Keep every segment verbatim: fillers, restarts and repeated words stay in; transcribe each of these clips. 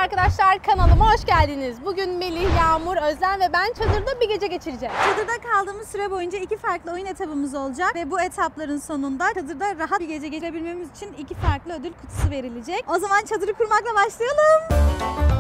arkadaşlar, kanalıma hoş geldiniz. Bugün Melih, Yağmur, Özlem ve ben çadırda bir gece geçireceğiz. Çadırda kaldığımız süre boyunca iki farklı oyun etapımız olacak ve bu etapların sonunda çadırda rahat bir gece geçirebilmemiz için iki farklı ödül kutusu verilecek. O zaman çadırı kurmakla başlayalım.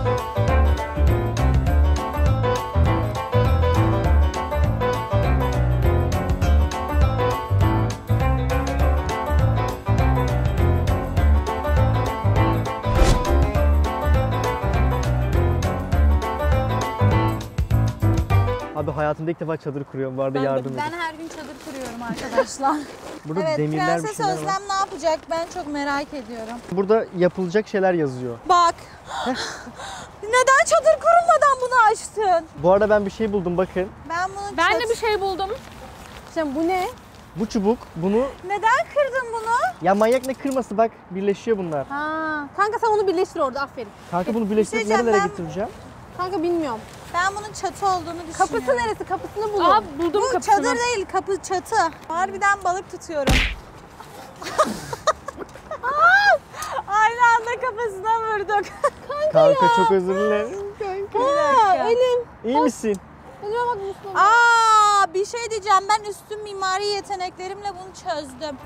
Abi hayatımda ilk defa çadır kuruyorum. Bu arada Ben, yardım edin. ben her gün çadır kuruyorum arkadaşlar. Burada evet, demirler, bir Prenses şeyler Özlem var. ne yapacak? Ben çok merak ediyorum. Burada yapılacak şeyler yazıyor. Bak. Neden çadır kurulmadan bunu açtın? Bu arada ben bir şey buldum, bakın. Ben bunu Ben çat- de bir şey buldum. Şimdi bu ne? Bu çubuk, bunu... Neden kırdın bunu? Ya manyak ne kırması, bak birleşiyor bunlar. Ha, kanka sen onu birleştir orada, aferin. Kanka bunu birleştirip şey diyeceğim, nerelere ben- getireceğim? Kanka bilmiyorum. Ben bunun çatı olduğunu düşünüyorum. Kapısı neresi? Kapısını bulun. Aa, buldum Bu kapısını. çadır değil, kapı çatı. Harbiden balık tutuyorum. Aynı anda kafasına vurduk. Kanka çok özür dilerim. Ha, elim. İyi misin? Elime bak Mustafa. Aa, bir şey diyeceğim. Ben üstün mimari yeteneklerimle bunu çözdüm.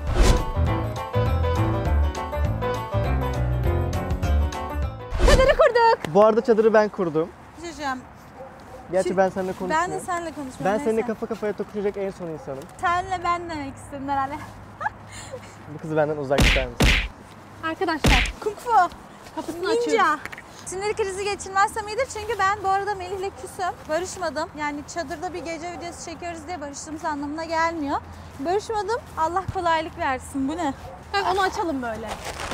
Çadırı kurduk. Bu arada çadırı ben kurdum. Bir şey diyeceğim. Gerçi Şimdi ben seninle konuşmuyorum. Ben de seninle konuşmuyorum. Ben neyse. seninle kafa kafaya tokuşacak en son insanım. Senle ben demek istedim herhalde. Bu kızı benden uzak tutar mısın? Arkadaşlar, Kung fu. kapısını açıyoruz. Ninja. Sinir krizi geçirmezsem iyidir çünkü ben bu arada Melih'le küsüm. Barışmadım. Yani çadırda bir gece videosu çekiyoruz diye barıştığımız anlamına gelmiyor. Barışmadım. Allah kolaylık versin. Bu ne? Kanka onu açalım böyle.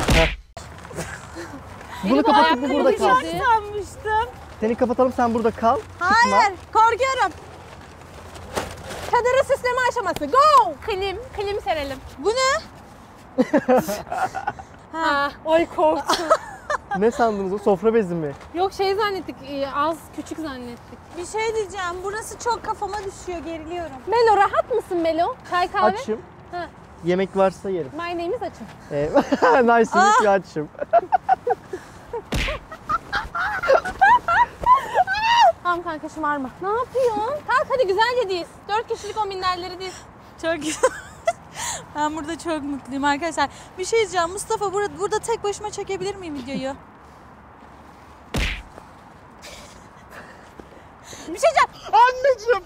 Bunu kapatıp bu burada ayakkabı kalsın. giydi. Sanmıştım. Seni kapatalım, sen burada kal. Hayır. Korkuyorum. Çadırı süsleme aşaması. Go! Klim, klim serelim. Bu ne? Ha. Ay korktum. Ne sandınız o? Sofra bezi mi? Yok şey zannettik, e, az küçük zannettik. Bir şey diyeceğim. Burası çok kafama düşüyor. Geriliyorum. Melo rahat mısın Melo? Çay kahve? Açım. Ha. Yemek varsa yerim. My name is açım. Ee, nice to meet you, açım. Tamam kanka şımarma. Ne yapıyorsun? Kalk hadi güzelce diz. Dört kişilik o minderleri diz. Çok güzel. Ben burada çok mutluyum arkadaşlar. Bir şey diyeceğim. Mustafa burada, burada tek başıma çekebilir miyim videoyu? Bir şey diyeceğim. Anneciğim!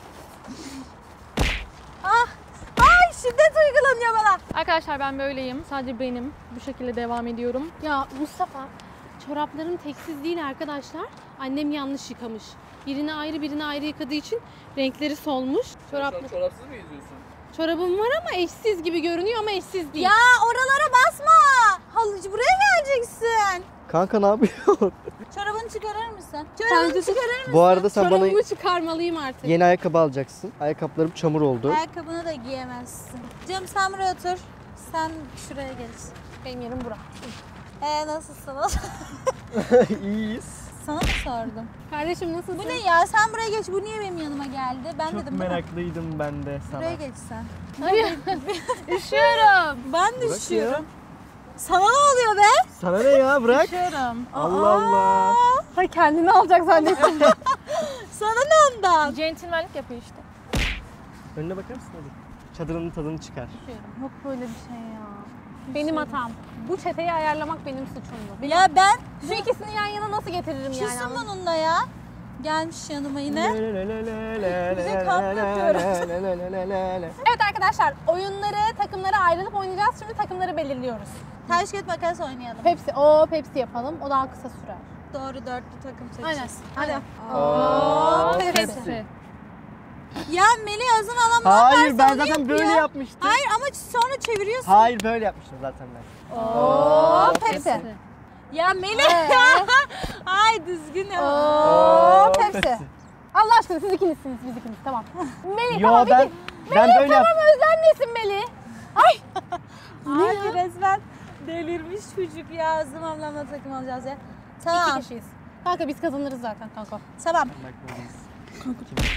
Ah, ay şiddet uygulanıyor bana. Arkadaşlar ben böyleyim. Sadece benim. Bu şekilde devam ediyorum. Ya Mustafa, çoraplarım teksiz değil arkadaşlar. Annem yanlış yıkamış. Birini ayrı birini ayrı yıkadığı için renkleri solmuş. Çoraplı. Çorapsız mı geziyorsun? Çorabım var ama eşsiz gibi görünüyor ama eşsiz değil. Ya oralara basma. Halıcı buraya geleceksin. Kanka ne yapıyorsun? Çorabını çıkarır mısın? Çorabını Bence de- çıkarır mısın? Bu arada sen bana Çorabımı çıkarmalıyım artık. yeni ayakkabı alacaksın. Ayakkabılarım çamur oldu. Ayakkabını da giyemezsin. Canım sen buraya otur. Sen şuraya geç. Benim yerim bura. Ee nasılsınız? İyiyiz. Sana mı sordum? Kardeşim nasılsın? Bu ne ya? Sen buraya geç. Bu niye benim yanıma geldi? Ben Çok dedim değil mi? meraklıydım ben de sana. Buraya geç sen. Hayır. Üşüyorum. Ben de Bırak üşüyorum. ya. Sana ne oluyor be? Sana ne ya, bırak. Üşüyorum. Allah Allah. Hay kendini alacak zannettim. Sana ne ondan? Centilmenlik yapıyor işte. Önüne bakar mısın hadi? Çadırının tadını çıkar. Yok böyle bir şey ya. Benim hatam. Bu çeteyi ayarlamak benim suçumdu. Benim... Ya ben Şu ikisini yan yana nasıl getiririm yani? küsüm anladın mı? onunla ya. Gelmiş yanıma yine. Bir de kamp yapıyoruz. Evet arkadaşlar, oyunları, takımlara ayrılıp oynayacağız. Şimdi takımları belirliyoruz. Taş kağıt makas oynayalım. Pepsi, o Pepsi yapalım. O daha kısa sürer. Doğru dörtlü takım Aynen. seçeceğiz. Hadi. Oo, Pepsi. Pepsi. Ya Melih Özlem alan ne Hayır, yaparsa ben onu zaten yapıyor. böyle yapmıştım. Hayır ama sonra çeviriyorsun. Hayır, böyle yapmıştım zaten ben. Oo, Pepsi. Ya Melih ya. Ay düzgün ya. Oo, Pepsi. Allah aşkına siz ikinizsiniz, biz ikimiz. Tamam. Melih Yo, tamam ben, iki. ben Melih böyle tamam, yaptım. Özlem nesin Melih? Ay. Ay resmen delirmiş çocuk ya. Özlem ablamla takım alacağız ya. Tamam. İki kişiyiz. Kanka biz kazanırız zaten kanka. Tamam.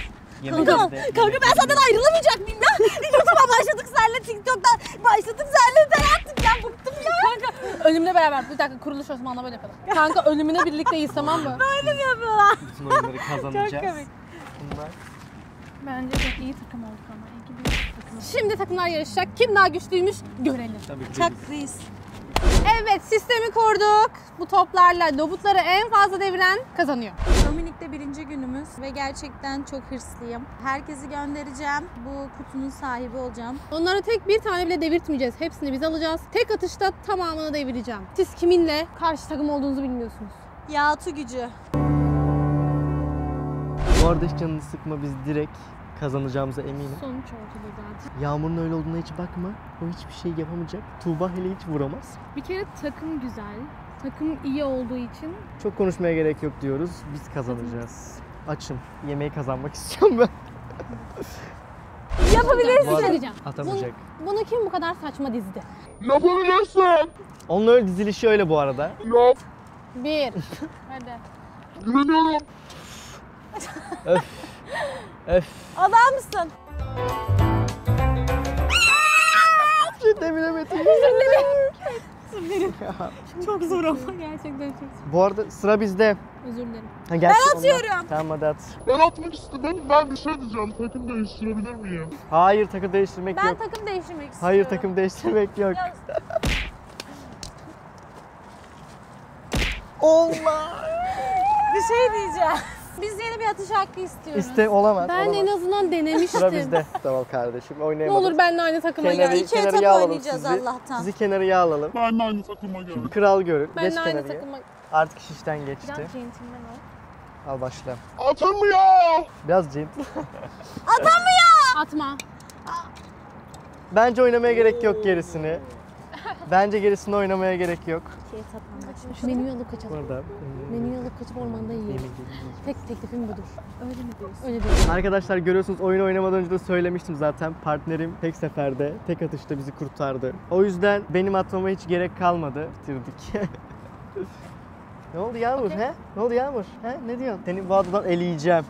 Yemek Kanka, yedi, yemek kanka ben yedi. senden ayrılamayacak mıyım ya? YouTube'a başladık seninle, TikTok'tan başladık seninle, sen artık ya bıktım ya. Kanka ölümle beraber. Bir dakika kuruluş Osman'la böyle yapalım. Kanka ölümüne birlikteyiz tamam mı? Böyle mi yapıyorlar? Bütün oyunları kazanacağız. Çok komik. Bunlar. Bence çok iyi takım olduk ama. İyi ki bir takım olduk. Şimdi takımlar yarışacak. Kim daha güçlüymüş görelim. Tabii ki Çak biz. reis. Evet sistemi kurduk. Bu toplarla robotları en fazla deviren kazanıyor. Dominik'te birinci günümüz ve gerçekten çok hırslıyım. Herkesi göndereceğim. Bu kutunun sahibi olacağım. Onları tek bir tane bile devirtmeyeceğiz. Hepsini biz alacağız. Tek atışta tamamını devireceğim. Siz kiminle karşı takım olduğunuzu bilmiyorsunuz. Yağıtı gücü. Bu arada hiç canını sıkma, biz direkt kazanacağımıza eminim. Sonuç ortada zaten. Yağmur'un öyle olduğuna hiç bakma. O hiçbir şey yapamayacak. Tuğba hele hiç vuramaz. Bir kere takım güzel. Takım iyi olduğu için Çok konuşmaya gerek yok diyoruz. Biz kazanacağız. Açım. Yemeği kazanmak istiyorum ben. Yapabilirsin. Bir şey diyeceğim. Atamayacak. Bunu, bunu kim bu kadar saçma dizdi? Yapabilirsin. Onun öyle dizilişi öyle bu arada. Yap. Bir. Hadi. Güveniyorum. Öf. Öf. Adamsın. Bir şey de bilemedim. Çok zor ama gerçekten çok zor. Bu arada sıra bizde. Özür dilerim. Ha, gerçi Ben atıyorum. ondan- Tamam hadi at. Ben atmak istedim. Ben bir şey diyeceğim. Takım değiştirebilir miyim? Hayır, takım değiştirmek Ben yok. takım değiştirmek istiyorum. Hayır, takım değiştirmek yok. Ya- Allah. Bir şey diyeceğim. Biz yeni bir atış hakkı istiyoruz. İste olamaz. Ben olamaz. en azından denemiştim. Sıra bizde. Tamam kardeşim, Ne oynayamadık. olur benimle aynı takıma Kenarı- gel. İki etap kenarıya alalım oynayacağız sizi. Allah'tan. Sizi kenarıya alalım. Ben de aynı takıma geldim. Kral görün. Geç Benimle aynı kenarıya. takıma. Artık iş işten geçti. Biraz centilmen ol. Al başla. Atamıyor. Biraz gentle. Atma. Bence oynamaya gerek yok gerisini. Bence gerisini oynamaya gerek yok. İki etap anlaşmış. Menüyü alıp kaçalım. Burada. Menüyü alıp kaçıp ormanda yiyelim. Yemek yedim. Tek teklifim budur. Öyle mi diyorsun? Öyle diyorum. Arkadaşlar görüyorsunuz, oyun oynamadan önce de söylemiştim zaten. Partnerim tek seferde, tek atışta bizi kurtardı. O yüzden benim atmama hiç gerek kalmadı. Bitirdik. Ne oldu Yağmur Okey. he? Ne oldu Yağmur? He? Ne diyorsun? Seni bu adadan eleyeceğim.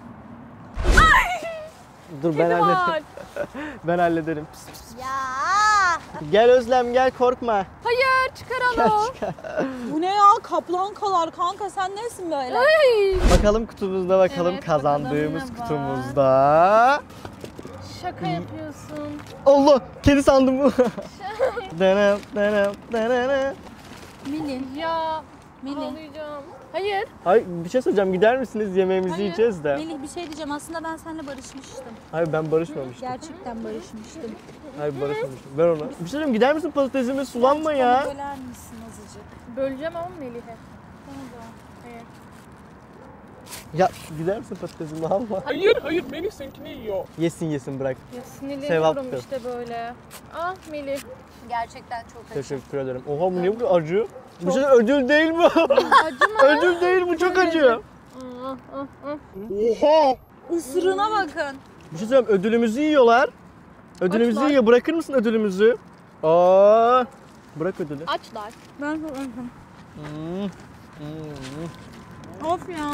Dur ben hallederim. Ben hallederim. Pıs, pıs. Ya Gel Özlem gel, korkma. Hayır çıkaralım. bu ne ya, kaplan kalar kanka, sen nesin böyle? Ay. Bakalım kutumuzda bakalım, Evet, kazandığımız bakalım ne var? kutumuzda. Şaka yapıyorsun. Allah, kedi sandım bu. Dana, dana, dana. Melih. Ya. Melih. Ağlayacağım. Hayır. Hayır, bir şey söyleyeceğim, gider misiniz? Yemeğimizi Hayır. yiyeceğiz de. Melih bir şey diyeceğim, aslında ben seninle barışmıştım. Hayır, ben barışmamıştım. Gerçekten barışmıştım. Hayır, barışmamıştım. Ver ona. Bir şey söyleyeyim, gider misin patatesime, sulanma Bana ya. böler misin azıcık? Böleceğim ama Melih'e. Bana da. Evet. Ya gider misin patatesime, alma. Hayır hayır. Melih seninkini yiyor. Yesin yesin, bırak. Ya sinirleniyorum Sevaptır. işte böyle. Ah Melih. Gerçekten çok acı. Teşekkür ederim. Oha, bu niye bu kadar acı? Bu şey ödül değil mi? Acı mı? Ödül değil, bu çok acı. Ah, ah, ah. Oha. Isırığına bakın. Bir şey söyleyeyim, ödülümüzü yiyorlar. Ödülümüzü Açlar. yiyor. Bırakır mısın ödülümüzü? Aa, bırak ödülü. Açlar. Ben çok acım. Hmm. Hmm. Of ya.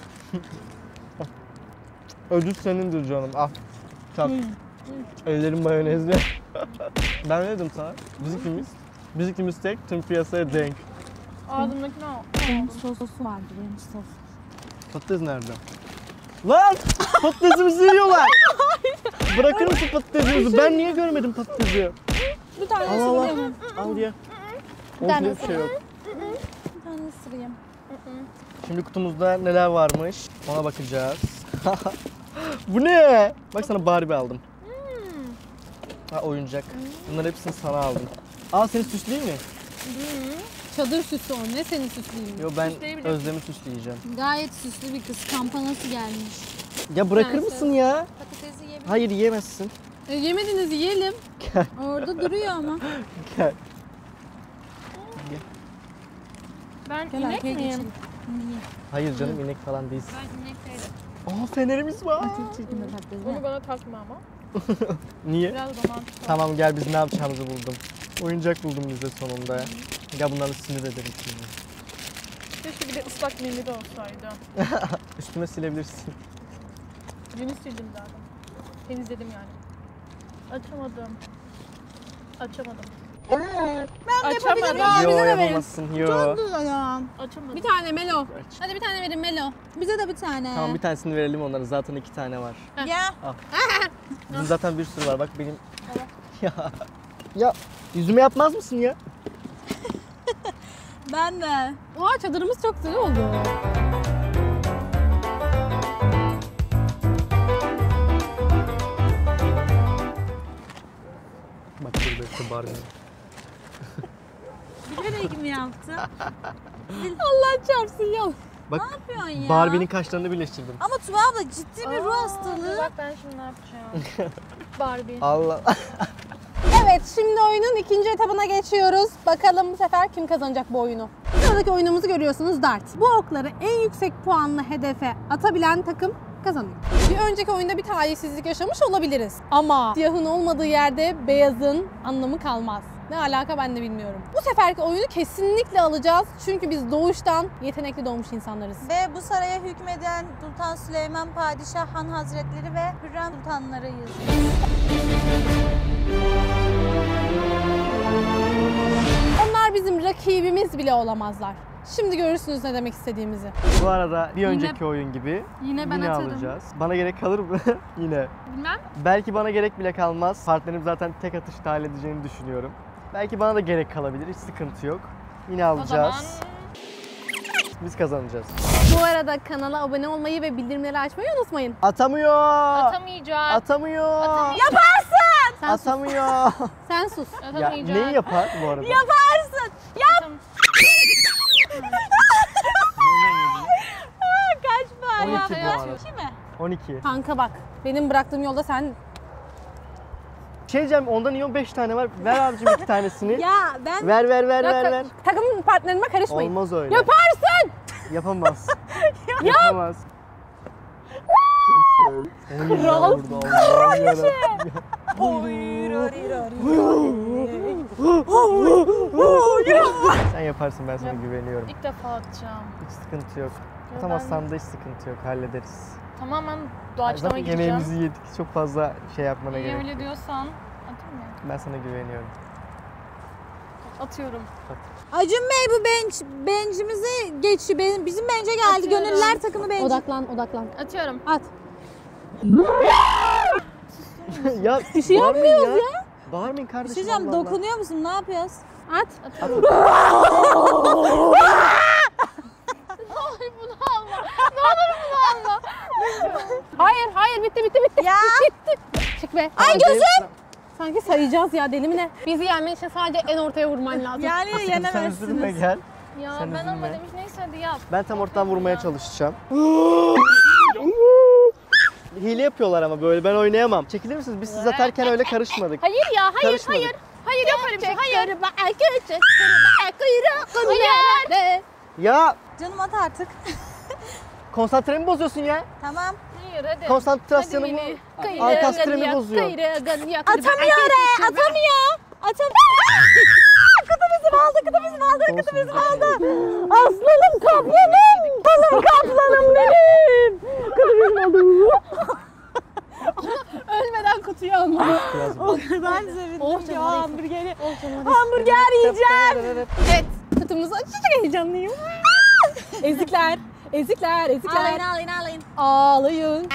Ödül senindir canım. Al. Çak. Ellerim mayonezli. Ben ne dedim sana? Biz ikimiz. Biz ikimiz tek, tüm piyasaya denk. Ağzımdakini al. Benim sosu vardı, benim sos. Patates nerede? Lan! Patatesimizi yiyorlar! Bırakır mısın patatesimizi? Ben niye görmedim patatesi? Bir tane Al al al. ısırayım. Al ye. Bir tane Olsun, bir şey yok. Bir tane ısırayım. Şimdi kutumuzda neler varmış ona bakacağız. Bu ne? Bak, sana Barbie aldım. Ha, oyuncak. Bunların hepsini sana aldım. Aa, seni süsleyeyim mi? Çadır süsü o. Ne senin süslüğün? Yo, ben Süsleyebilirim. Özlem'i süsleyeceğim. Gayet süslü bir kız. Kampanası gelmiş. Ya bırakır Prenses. mısın ya? Patatesi yiyebilir. Hayır, yiyemezsin. E, yemediniz yiyelim. Orada duruyor ama. Gel. Ben Gel inek arkaya miyim? geçelim. Niye? Hayır canım, inek falan değilsin. Ben inek değilim. Aa, fenerimiz var. Çok çirkin bir patates. Bunu bana takma ama. Niye? Biraz romantik ol. Tamam gel, biz ne yapacağımızı buldum. Oyuncak buldum bize sonunda ya. Gel, bunları sinir ederim şimdi. Keşke bir de ıslak mendil olsaydı. Üstüme silebilirsin. Dün sildim zaten. Temizledim yani. Açamadım. Açamadım. Ben Açamadım. Yo Bize de verin. yapamazsın. Yo. Açamadım. Bir tane Melo. Aç. Hadi bir tane verin Melo. Bize de bir tane. Tamam bir tanesini verelim onlara. Zaten iki tane var. Ya. Bizim zaten bir sürü var. Bak benim. ya. Ya yüzüme yapmaz mısın ya? Ben de. Oha çadırımız çok güzel oldu. Bak burada işte Barbie. Bilerek mi yaptın? Allah çarpsın ya. Bak Ne yapıyorsun ya? Barbie'nin kaşlarını birleştirdim. Ama Tuba abla ciddi bir ruh hastalığı. Bak ben şimdi ne yapacağım. Barbie. Allah. Evet, şimdi oyunun ikinci etabına geçiyoruz. Bakalım bu sefer kim kazanacak bu oyunu? Sıradaki oyunumuzu görüyorsunuz, dart. Bu okları en yüksek puanlı hedefe atabilen takım kazanıyor. Bir önceki oyunda bir talihsizlik yaşamış olabiliriz. Ama siyahın olmadığı yerde beyazın anlamı kalmaz. Ne alaka ben de bilmiyorum. Bu seferki oyunu kesinlikle alacağız. Çünkü biz doğuştan yetenekli doğmuş insanlarız. Ve bu saraya hükmeden Sultan Süleyman Padişah Han Hazretleri ve Hürrem Sultanlarıyız. Onlar bizim rakibimiz bile olamazlar. Şimdi görürsünüz ne demek istediğimizi. Bu arada bir önceki oyun gibi Yine ben yine atarım. alacağız. Bana gerek kalır mı? Yine. Bilmem. Belki bana gerek bile kalmaz. Partnerim zaten tek atışta halledeceğini düşünüyorum. Belki bana da gerek kalabilir. Hiç sıkıntı yok. Yine O zaman alacağız. Biz kazanacağız. Bu arada kanala abone olmayı ve bildirimleri açmayı unutmayın. Atamıyor. atamayacağım. Atamıyor. Yaparsın! Sen sus. Atamıyor. Sen sus. ya Atamayacağım. neyi yapar bu arada? Yaparsın! Yap! Kaç puan on iki yaptın? bu arada. İki mi? on iki. Kanka bak, benim bıraktığım yolda sen... Şey diyeceğim ondan iyi beş tane var. Ver abicim iki tanesini. Ya ben... Ver ver ver ver Bırak- ver. Takım partnerime karışmayın. Olmaz öyle. Yaparsın! Yapamaz. Yapamaz. Kral. Sen yaparsın ben sana güveniyorum. İlk defa atacağım. Hiç sıkıntı yok. Ya Atamazsan da hiç sıkıntı yok. Hallederiz. Tamamen Zaten doğaçlama gideceğim. yemeğimizi yedik. Çok fazla şey yapmana İyi gerek öyle yok. diyorsan atayım mı? Ben sana güveniyorum. Atıyorum. Acun Bey bu bench, bench'imizi geçti. Benim, bizim bench'e geldi. Atıyorum. Gönüllüler takımı bench. Odaklan, odaklan. Atıyorum. At. ya Bir şey yapmıyoruz ya. Bağırmayın Bir kardeşim. şey diyeceğim, Allah Allah. dokunuyor musun? Ne yapıyoruz? At. Atıyorum. Ay bunu alma. Ne olur bunu alma. Hayır, hayır bitti, bitti, bitti. Ya! Bitti. Çık be. Ay gözüm! Sanki sayacağız ya, deli mi ne? Bizi yenmen için sadece en ortaya vurman lazım. Yani Sen üzülme yenemezsiniz. gel. Ya Sen ben üzülme. ama demiş neyse hadi yap. Ben tam ortadan vurmaya çalışacağım. Hile yapıyorlar ama böyle ben oynayamam. Çekilir misiniz? Biz siz atarken öyle karışmadık. Hayır ya hayır Karışmadık. hayır. Hayır yok öyle bir şey. Hayır. Hayır. Ya Canım at artık. konsantremi bozuyorsun ya. Tamam. Hayır hadi. Konsantrasyonumu, orkestremi bozuyor. Atamıyor oraya, atamıyor. Atamıyor. Kutu bizim aldı, kutu bizim aldı, kutu bizim aldı. Aslanım kaplanım, aslanım kaplanım benim. Kutu bizim aldı. Ölmeden kutuyu alma. Biraz O kadar sevindim Oh ki canım, o neyse. hamburgeri. Hamburger yiyeceğim. Evet, kutumuzu açacak, heyecanlıyım. Ezikler, ezikler, ezikler. Ağlayın, ağlayın, ağlayın. Ağlayın.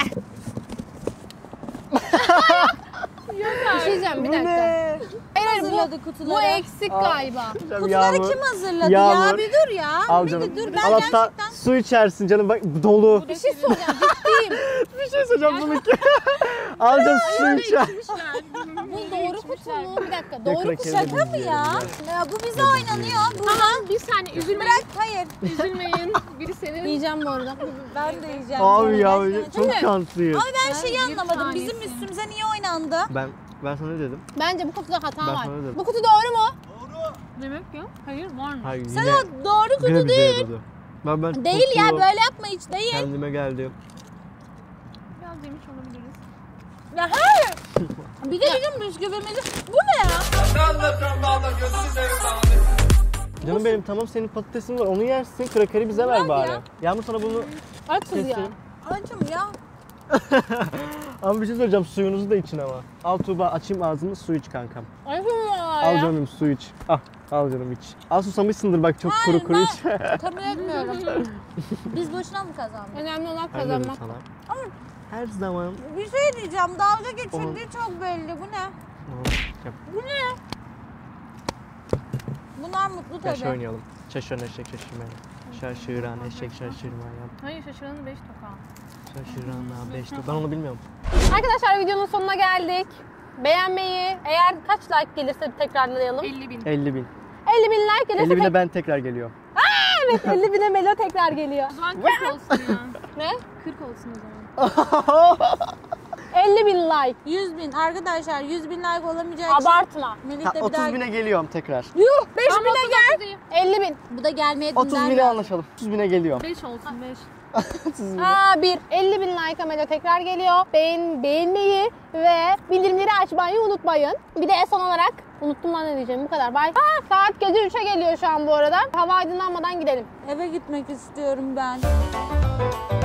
Bir şey diyeceğim, bir Bu dakika. ne? Hayır, hayır, Hazırladı bu, kutuları. bu eksik galiba. Kutuları Yağmur. kim hazırladı Yağmur. ya? Bir dur ya. Al bir canım. dur. Al Ben hatta gerçekten... su içersin canım bak dolu. Bir şey soracağım, ciddiyim. Bir şey söyleyeceğim bunu ki. Al canım su içer. Bu doğru kutu mu? Bir dakika, Ya doğru kutu. krakeri de Şaka biz mı yiyelim ya? Ya bu bize oynanıyor. Bu... Tamam bir saniye üzülmeyin. Bırak, hayır. Üzülmeyin. Biri senin. Yiyeceğim bu arada. Ben de yiyeceğim. Abi ya Gerçekten. çok şanslıyız. Abi ben şeyi bir anlamadım. tanesi. Bizim üstümüze niye oynandı? Ben ben sana ne dedim? Bence bu kutuda hata Ben var. sana dedim. Bu kutu doğru mu? Demek ki hayır var mı? Hayır Sen yine o doğru yine kutu bize değil. yaradı. Ben ben Değil ya, kutuyu böyle yapma hiç değil. kendime geldim. Biraz yemiş olabiliriz. Ya hayır. Bir de bizim bisküvimizi. Bu ne ya? Canım benim tamam senin patatesin var onu yersin krakeri bize ver Bırak bari. ya. Yağmur sana bunu At kızı ya. keseyim. Acım ya. Ama bir şey söyleyeceğim, suyunuzu da için ama. Al Tuğba, açayım ağzını, su iç kankam. Ay kim var Al ya? canım, su iç. Al, al canım iç. Al, susamışsındır bak, çok Hayır, kuru kuru ben- iç. Kabul etmiyorum. Biz boşuna mı kazandık? Önemli olan Ben dedim kazanmak. sana. Her zaman. Bir şey diyeceğim. Dalga geçildiği çok belli. Bu ne? Yap. Bu ne? Bunlar mutlu Yaş tabii. oynayalım. Şaşıran eşek şaşırmayan. Şaşıran eşek şaşırmayan. Hayır şaşıranı beş toka. Şaşıran beş Ben onu bilmiyorum. Arkadaşlar videonun sonuna geldik. Beğenmeyi, eğer kaç like gelirse tekrarlayalım. elli bin. elli bin. elli bin like gelirse elli bine tek- ben tekrar geliyorum. evet, elli bine Melo tekrar geliyor. O zaman kırk olsun ya. Ne? kırk olsun o zaman. elli bin like. yüz bin. Arkadaşlar yüz bin like olamayacağı için Abartma. Melih Ha, de bir daha... otuz bine geliyorum tekrar. Yuh, beş Ama bine otuz gel. değil. elli bin. Bu da gelmeye otuz dinler bine ya. anlaşalım. otuz bine geliyorum. beş olsun beş. otuz bine. Aa, bir. elli bin like Melo tekrar geliyor. Beğen, beğenmeyi ve bildirimleri açmayı unutmayın. Bir de son olarak unuttum lan ne diyeceğim, bu kadar. Bye. Aa, saat gece üçe geliyor şu an bu arada. Hava aydınlanmadan gidelim. Eve gitmek istiyorum ben.